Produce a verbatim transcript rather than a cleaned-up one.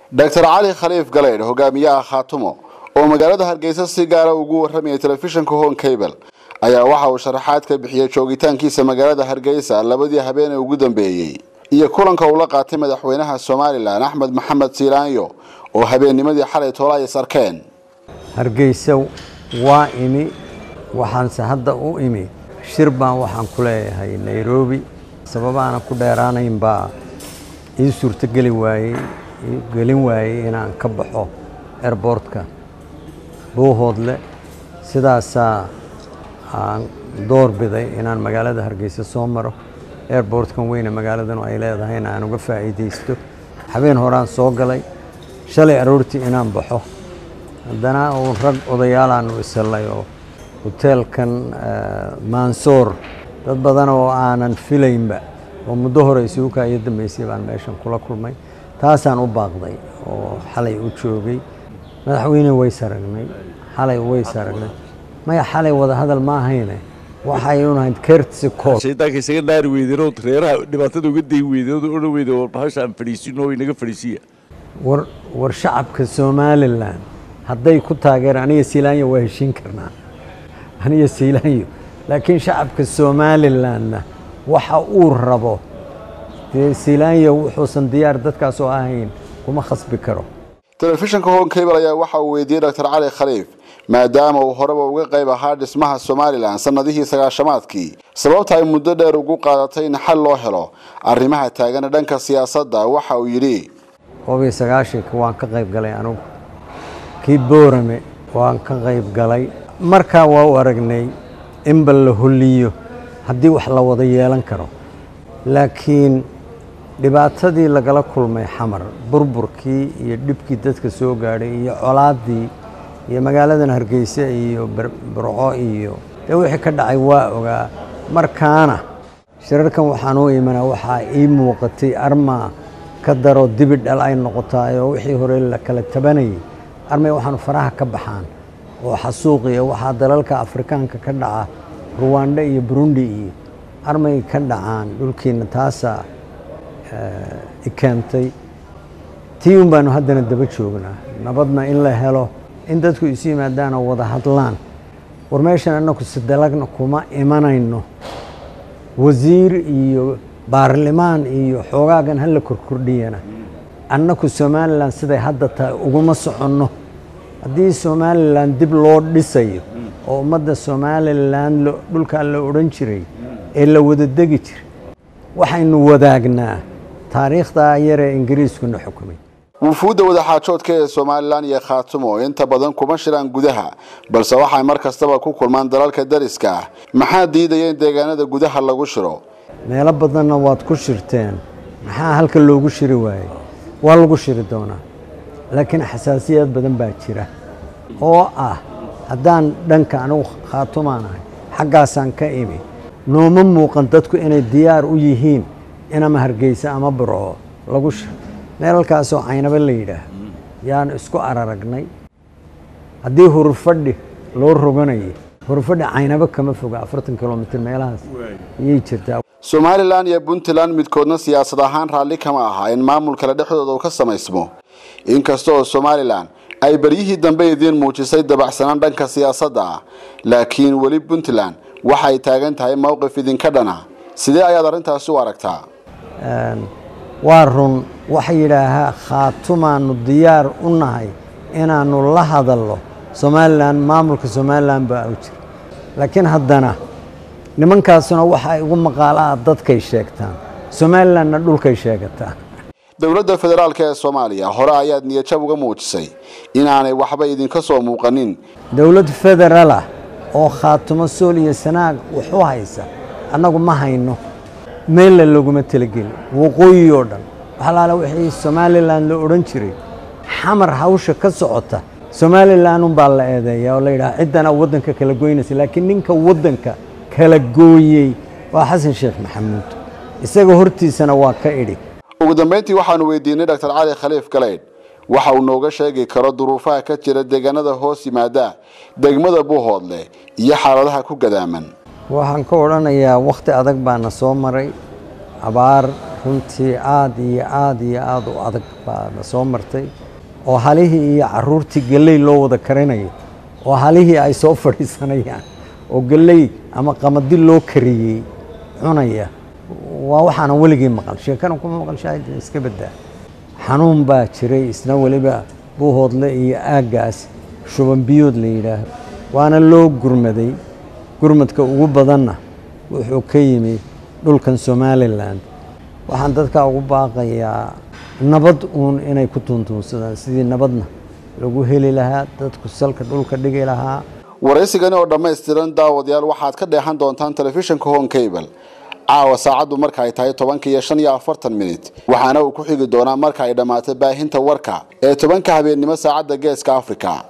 دكتور علي خليف قليل hogaamiyaha Khaatumo oo magaalada Hargeysa si gaar ah ugu warramay telefishinka Hon Cable ayaa waxa uu sharaxaad ka bixiyay joogitaankiisa magaalada Hargeysa labadii habeen ee ugu dambeeyay iyo kulanka uu la qaatay madaxweynaha Soomaaliland Axmed Maxamed Siiraanyo oo habeennimadii xalay toolay sarkeen Hargeysa waa imi waxaan hadda u imi shirban waxaan ku leeyahay Nairobi sababaana ku dheeraanayn baa in suurta gali waayay gelin waayay inaan ka baxo airportka Buuhoodle sidaas aan door biday inaan magaalada Hargeysa soo maro airportkan weyn magaaladan ay leedahay inaan uga faa'iideysto habeen horaan soo galay shalay aroortii inaan baxo haddana oo rag odayaal aan u isalay oo hotelkan Mansour dad badan oo aanan filaynba oo muddo hore isugu ka iyo dambeysay baan meeshan kula kulmay taasaan u baaqday oo xalay u joogay madaxweyne way saragnay xalay way saragnay ma xalay wada hadal ma ahayne waxay u nahayd courtesy call shaydaanka isaga naar weydiro reeraha dhibaatada uga day weydiro oo weydo bahashan fariisino inaga fariisiya war war shacabka Soomaaliland hadday ku taageeraan aniga Silaanyo waa heshiin karnaa aniga Silaanyo laakiin shacabka Soomaaliland waxa uu rabo Silaanyo wuxuu diyaar dadkaas oo ahayn kuma khasbi karo telefishinka Hon Cable ayaa waxa uu weydiiyay Dr Cali Khaliif maadaama uu horeba uga qayb ahaa dhismaha Soomaaliland sanadihii sagaashamaadkii sababta ay muddo dheer ugu qaadatay in xal loo helo arrimaha taagan dhanka siyaasadda waxa uu yiri qobi sagaashii waan ka qayb galay anigu kii Boorame waan ka qayb galay marka waa u aragnay in bal la huliyo haddii wax la wada yeelan karo laakiin dhibaatadii lagala kulmay xamar burburkii iyo dhibkii dadka soo gaaray iyo colaadii iyo magaaladan Hargeysa iyo Burco iyo wixii ka dhacay waa ogaa markaana shirarkan waxaan u imanaa waxa ii muuqatay arma ka daro dibid dhal ay noqotay oo wixii hore la kala tabanay armay waxaan faraha ka baxaan oo xasuuq iyo waxa dalalka Afrikaanka ka dhaca Rwanda iyo Burundi iyo armay ka dhacaan dhulkiina taasa ikantay tiin baan haddana daba joognaa nabadna in la helo in dadku isu yimaadaan oo wada hadlaan war meeshan annagu sidalagna kuma imanayno wasiir iyo baarlamaan iyo xogaagan hal la korkordhiyana annagu Soomaaliland siday hadda tahay uguma soconno haddii Soomaaliland dib loo dhisayo oo ummadda Soomaaliland dhulka la oran jiray ee la wada degi jiray waxaynu wadaagnaa taariikhda yare Ingiriiskuna xukumay wufuudda wada xaajoodka ee Soomaaliland iyo Khaatumo inta badan kuma shiraan gudaha balse waxay mar kastaba ku kulmaan dalalka dariska maxaa diidayeen deegaanada gudaha lagu shiro meelo badanna waad ku shirteen maxaa halka loogu shiri waayay waa lagu shiri doonaa laakiin xasaasiyad badan baa jira oo ah haddaan dhanka anigu Khaatumaanahay xaggaasan ka imi nooma muuqan dadku inay diyaar u yihiin inama Hargeysa ama Burco lagu shiro meelkaas oo aynaba la yiraahdo yaan isku araragnay haddii hurfadhi loo roganayo hurfadhi aynaba kama foga afartan kilomitir meelahaas ayay jirtaa Soomaaliland iyo Puntland midkoodna siyaasad ahaan raalli kama aha in maamulka la dhexdooda uu ka samaysmo inkastoo Soomaaliland ay bariyihii dambe idin muujisay dabacsanaan dhanka siyaasadda laakiin wali Puntland waxay taagan tahay mowqif idin ka dhana sidee ayaad arintaas u aragtaa waa run waxa yiraahaa Khaatumaanu diyaar u nahay inaanu la hadallo Soomaaliland maamulka Soomaaliland baa u jira laakiin haddana nimankaasuna waxa ay ugu maqaalaa dadkay sheegtaan Soomaalilandna dhulkay sheegataan dawladda federaalka ee Soomaaliya hore ayaad niyad uga muujisay inaanay waxba idin ka soo muuqanin dawlad federaal ah oo Khaatumo Sool iyo Sanaag wuxuu haysa annagu ma hayno meel laguma talagelin waqooyi oo dhan waxa wixii Soomaaliland la oran jiray xamar hawsha ka socota Soomaaliland un baa la eedeeyaa oo la yiraahdo cidana wadanka kala goynaysa laakiin ninka wadanka kala gooyay waa Xasan Sheekh Maxamuud isaga hortiisana waa ka idhi ugu dambeyntii waxaanu weydiinay Dr Cali Khaliif Galeyd waxa uu nooga sheegi karo duruufaha ka jira deegaanada hoos yimaada degmada Buuhoodle iyo xaaladaha ku gadaaman waxaan ka oranayaa waqti adag baana soo maray abaar runtii aad iyo aad iyo aad u adag baa na soo martay oo halihii iyo caruurtii galley loo wada karinayo oo halihii ay soo fadhiisanayaan oo galley ama qamadi loo kariyey cunaya waa waxaan weligii maqal sheekana kuma maqal shaahid iska badaa xanuun baa jiray isna waliba buuhoodle iyo aagaas shuban biyood la yiraahdo waana loo gurmaday gurmadka ugu badanna wuxuu ka yimi dhulkan Somaliland waxaan dadka ugu baaqayaa nabad uun inay ku tuntuunsadaan sidii nabadna lagu heli lahaa dadku salka dhulka dhigi lahaa waraysigani oo dhammaystiran daawadayaal waxaad ka dheehan doontaan telefishinka Home Cable caawa saacadu marka ay tahay tobanka iyo shan iyo afartan minute waxaana uu ku xigi doonaa marka ay dhamaato baahinta warka ee tobanka habeenimo saacada Geeska Afrika